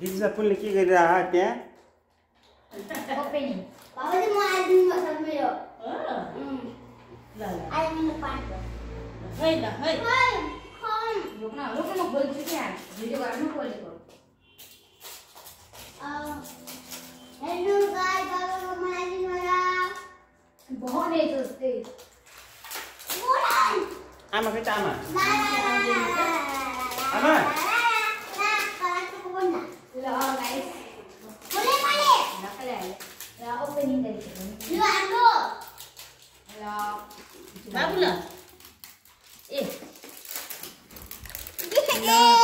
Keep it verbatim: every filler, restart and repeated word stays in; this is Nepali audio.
दिदी पुनले के गरिरह त्यहाँ ओपनिङ बाबाले म आइदिनु भएको छ मेरो ल ल आइदिनु पार्ट है ल है खै खम रुक न रुक न बोल्छु के यार भिडियो गर्नु बोलेको अ हेलो गाइस बाबाले मलाई आइदिनु होला बहने जस्तै मोरन आमा खै त आमा ला ला ला आमा ला कलाको बोल्न ल गाइस बोले मैले नकले ल ओपनिङ गरिसक्यो यो हाम्रो ल बाबु ल ए ल